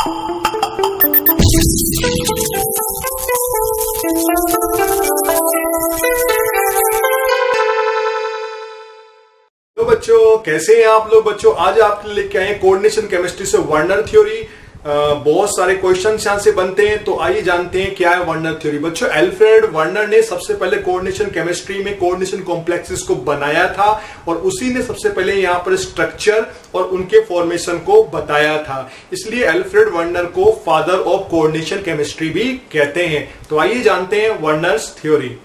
तो बच्चों कैसे हैं आप लोग। बच्चों आज आपके लिए लेके आए कोऑर्डिनेशन केमिस्ट्री से वर्नर थ्योरी। बहुत सारे क्वेश्चन यहां से बनते हैं, तो आइए जानते हैं क्या है वर्नर थ्योरी। बच्चों अल्फ्रेड वर्नर ने सबसे पहले कोऑर्डिनेशन केमिस्ट्री में कोऑर्डिनेशन कॉम्प्लेक्सेस को बनाया था और उसी ने सबसे पहले यहां पर स्ट्रक्चर और उनके फॉर्मेशन को बताया था, इसलिए अल्फ्रेड वर्नर को फादर ऑफ कोऑर्डिनेशन केमिस्ट्री भी कहते हैं। तो आइए जानते हैं Werner's theory.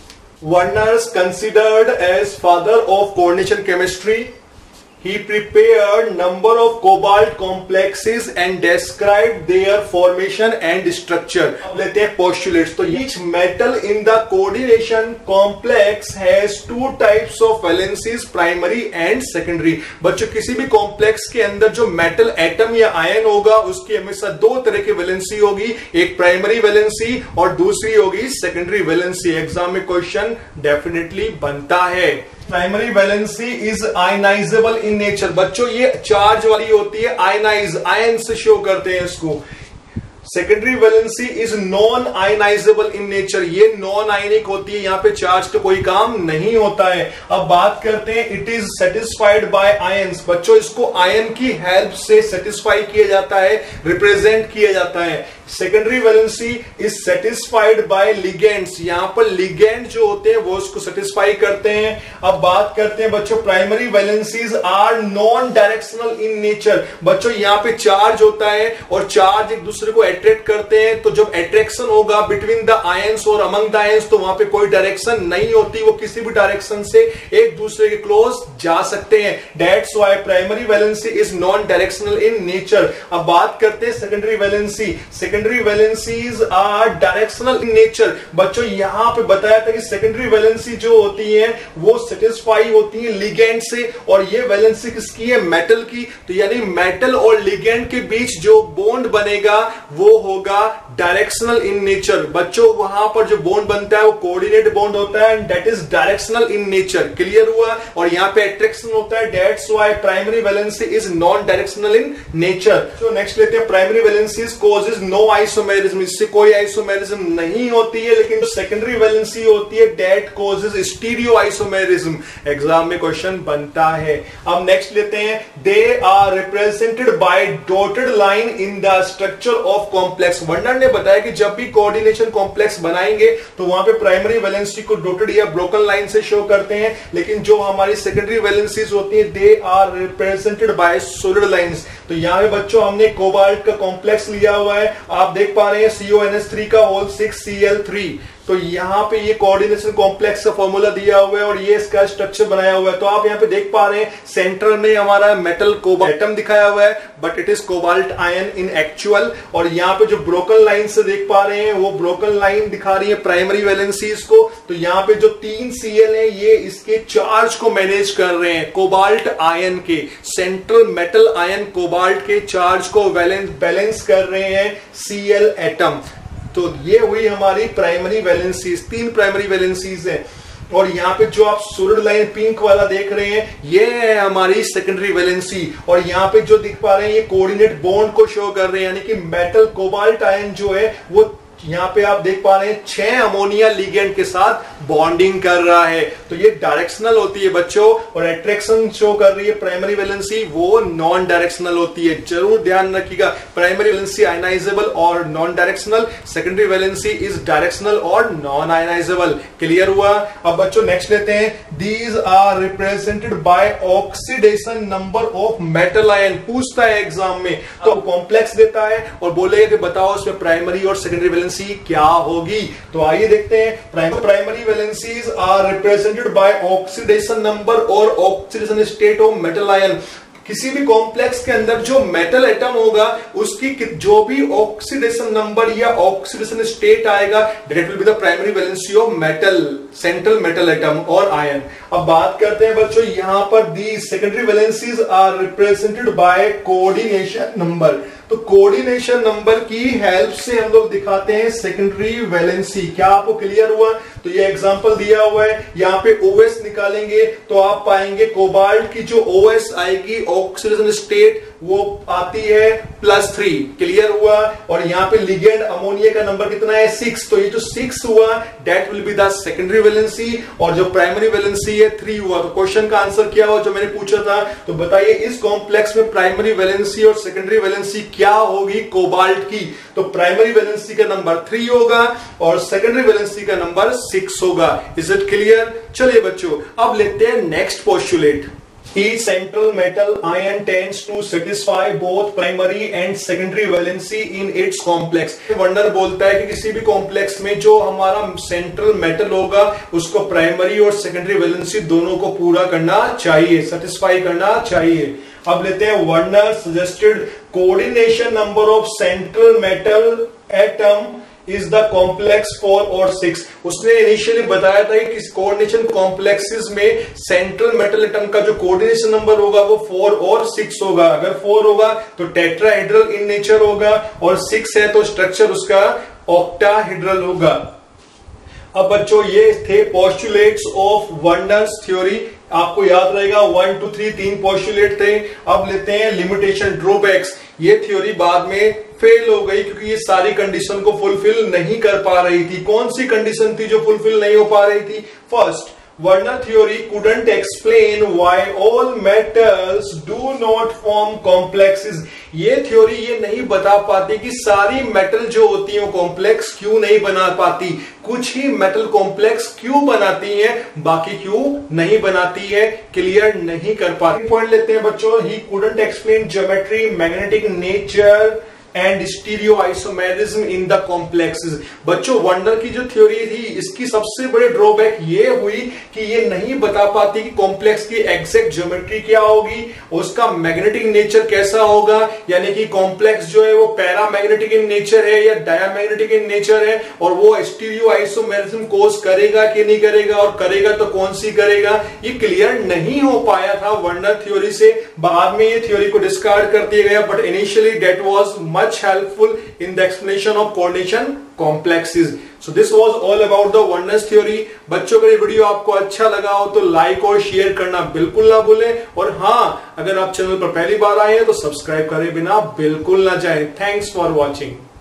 Werner's considered as father of coordination chemistry. He prepared number of cobalt complexes and described their formation and structure. अब लेते हैं postulates। तो each metal in the coordination complex has two types of valencies, primary and secondary. बच्चों किसी भी complex के अंदर जो मेटल एटम या आयन होगा उसकी हमेशा दो तरह की वैलेंसी होगी, एक प्राइमरी वैलेंसी और दूसरी होगी सेकेंडरी वैलेंसी। एग्जाम में क्वेश्चन डेफिनेटली बनता है। Primary valency is ionisable in nature. बच्चों ये चार्ज वाली होती है, आयनाइज आयन से शो करते हैं इसको। Secondary valency is non ionisable in nature, ये नॉन आयनिक होती है, यहां पे चार्ज का कोई काम नहीं होता है। अब बात करते हैं it is satisfied by ions. बच्चों इसको आयन की हेल्प से सेटिस्फाई किया जाता है, रिप्रेजेंट किया जाता है। Secondary valency is satisfied by ligands, यहां पर लिगेंड जो होते हैं वो उसको सेटिस्फाई करते हैं। अब बात करते हैं बच्चों primary valencies are non directional in nature. बच्चों यहां पे चार्ज होता है और चार्ज एक दूसरे को अट्रैक्ट करते हैं, तो जब अट्रैक्शन होगा बिटवीन द आयंस और अमंग द आयंस तो वहां पे कोई डायरेक्शन नहीं होती, वो किसी भी डायरेक्शन से एक दूसरे के क्लोज जा सकते हैं। That's why primary valency is non directional in nature. अब बात करते हैं secondary valency. Secondary valencies are directional in nature. बच्चों यहां पे बताया था कि सेकेंडरी वैलेंसी जो होती है वो सेटिस्फाई होती है लिगेंड से, और ये वैलेंसी किसकी है, मेटल की। तो यानी मेटल और लिगेंड के बीच जो बॉन्ड बनेगा वो होगा डायरेक्शनल इन नेचर। बच्चों वहां पर जो बॉन्ड बनता है वो कोऑर्डिनेट बॉन्ड होता है, and that is directional in nature. Clear हुआ। और यहां पे अट्रैक्शन होता है, that's why primary valency is non directional in nature. तो नेक्स्ट लेते हैं primary valency causes no isomerism, इससे कोई आइसोमेरिज्म नहीं होती है, लेकिन जो सेकेंडरी वैलेंसी होती है that causes stereo isomerism. Exam में क्वेश्चन बनता है। अब नेक्स्ट लेते हैं they are represented by dotted line in the structure of complex. Werner ने बताया कि जब भी कोऑर्डिनेशन कॉम्प्लेक्स बनाएंगे तो वहां पे प्राइमरी वैलेंसी को डॉटेड या ब्रोकन लाइन से शो करते हैं, लेकिन जो हमारी सेकेंडरी वैलेंसीज होती है they are represented by solid lines. तो यहां पे बच्चों हमने कोबाल्ट का कॉम्प्लेक्स लिया हुआ है, आप देख पा रहे हैं CONH3 का होल 6Cl3। तो यहां पे ये कोऑर्डिनेशन कॉम्प्लेक्स का फॉर्मूला दिया हुआ है और ये इसका स्ट्रक्चर बनाया हुआ है। तो आप यहां पे देख पा रहे हैं सेंटर में हमारा मेटल कोबाल्ट एटम दिखाया हुआ है, but it is cobalt ion in actual. और यहां पे जो ब्रोकन लाइन से देख पा रहे हैं वो ब्रोकन लाइन दिखा रही है प्राइमरी वैलेंसीज को। तो यहां पे जो 3 Cl है ये इसके चार्ज को मैनेज कर रहे हैं, कोबाल्ट आयन के सेंट्रल मेटल आयन कोबाल्ट के चार्ज को बैलेंस कर रहे हैं Cl एटम। तो ये हुई हमारी प्राइमरी वैलेंसीज, 3 प्राइमरी वैलेंसीज हैं। और यहाँ पे जो आप सॉलिड लाइन पिंक वाला देख रहे हैं ये है हमारी सेकेंडरी वैलेंसी, और यहाँ पे जो दिख पा रहे हैं ये कोऑर्डिनेट बॉन्ड को शो कर रहे हैं, यानी कि मेटल कोबाल्ट आयन जो है वो यहाँ पे आप देख पा रहे हैं 6 अमोनिया लिगेंड के साथ बॉन्डिंग कर रहा है। तो ये डायरेक्शनल होती है बच्चों, और अट्रैक्शन शो कर रही है प्राइमरी वैलेंसी, वो नॉन डायरेक्शनल होती है। जरूर ध्यान रखिएगा, प्राइमरी वैलेंसी आयनाइजेबल और non directional, secondary valency is directional और नॉन आयनाइजेबल। क्लियर हुआ। अब बच्चों नेक्स्ट लेते हैं these are represented by oxidation number of metal ion. पूछता है एग्जाम में, तो कॉम्प्लेक्स देता है और बोलेगा कि बताओ उसमें प्राइमरी और सेकेंडरी वैलेंसी क्या होगी। तो आइए देखते हैं। Primary valencies are represented by oxidation number और oxidation state of metal ion. किसी भी कॉम्प्लेक्स के अंदर जो मेटल एटम होगा उसकी जो भी ऑक्सीडेशन नंबर या ऑक्सीडेशन स्टेट आएगा that will be the primary valency of metal, central metal atom और आयन। अब बात करते हैं बच्चों यहां पर the secondary valencies are represented by coordination number. तो कोऑर्डिनेशन नंबर की हेल्प से हम लोग दिखाते हैं सेकेंडरी वैलेंसी। क्या आपको क्लियर हुआ? तो ये एग्जांपल दिया हुआ है, यहाँ पे OS निकालेंगे तो आप पाएंगे कोबाल्ट की जो OS आएगी ऑक्सीडेशन स्टेट वो आती है +3। क्लियर हुआ। और यहाँ पे लिगेंड अमोनिया का नंबर कितना है 6, तो ये जो 6 हुआ that will be the secondary valency, और जो प्राइमरी वैलेंसी है 3 हुआ। तो क्वेश्चन का आंसर क्या हुआ जो मैंने पूछा था, तो बताइए इस कॉम्प्लेक्स में प्राइमरी वैलेंसी और सेकेंडरी वैलेंसी क्या होगी कोबाल्ट की। तो प्राइमरी वैलेंसी का नंबर 3 होगा और सेकेंडरी वैलेंसी का नंबर 6 होगा। Is it clear. चलिए बच्चों अब लेते हैं next postulate. Each central metal ion tends to satisfy both primary and secondary valency in its complex। Werner बोलता है कि किसी भी कॉम्प्लेक्स में जो हमारा सेंट्रल मेटल होगा उसको प्राइमरी और सेकेंडरी वैलेंसी दोनों को पूरा करना चाहिए, सेटिस्फाई करना चाहिए। अब लेते हैं Werner suggested coordination number of central metal atom is the complex 4 और 6। उसने इनिशियली बताया था कि कोऑर्डिनेशन कॉम्प्लेक्सेस में सेंट्रल मेटल एटम का जो कोऑर्डिनेशन नंबर होगा वो 4 और 6 होगा। अगर 4 होगा तो टेट्राहेड्रल इन नेचर होगा और 6 है तो स्ट्रक्चर उसका ऑक्टाहेड्रल होगा। अब बच्चों ये थे पोस्टुलेट्स ऑफ वर्नर्स थ्योरी। आपको याद रहेगा 1 2 3 3 पोस्टुलेट थे। अब लेते हैं लिमिटेशन ड्रॉबैक्स। ये थ्योरी बाद में फेल हो गई क्योंकि ये सारी कंडीशन को फुलफिल नहीं कर पा रही थी। कौन सी कंडीशन थी जो फुलफिल नहीं हो पा रही थी। First, Werner theory couldn't explain why all metals do not form complexes। ये थ्योरी ये नहीं बता पाती कि सारी मेटल जो होती है वो कॉम्प्लेक्स क्यों नहीं बना पाती। कुछ ही मेटल कॉम्प्लेक्स क्यों बनाती हैं, बाकी क्यों नहीं बनाती है, क्लियर नहीं कर पाती। पॉइंट लेते हैं बच्चों। He couldn't explain geometry, magnetic nature and stereo isomerism in the complexes. बच्चों वर्नर की जो थ्योरी थी इसकी सबसे बड़ी ड्रॉबैक ये हुई कि ये नहीं बता पाती कि कॉम्प्लेक्स की एग्जैक्ट ज्योमेट्री क्या होगी, उसका मैग्नेटिक नेचर कैसा होगा, यानी कि कॉम्प्लेक्स जो है वो पैरामैग्नेटिक इन नेचर है या डायामैग्नेटिक इन नेचर है, और वो स्टीरियो आइसोमेरिज्म कोज करेगा कि नहीं करेगा, और करेगा तो कौन सी करेगा, ये क्लियर नहीं हो पाया था वर्नर थ्योरी से। बाद में ये थ्योरी को डिस्कार्ड कर दिया गया, but initially that was much helpful in the explanation of coordination complexes. So this was all about the Werner's theory। बच्चों अगर ये वीडियो आपको अच्छा लगा हो तो लाइक और शेयर करना बिल्कुल ना भूलें, और हाँ अगर आप चैनल पर पहली बार आए हैं तो सब्सक्राइब करे बिना बिल्कुल ना जाएं। Thanks for watching.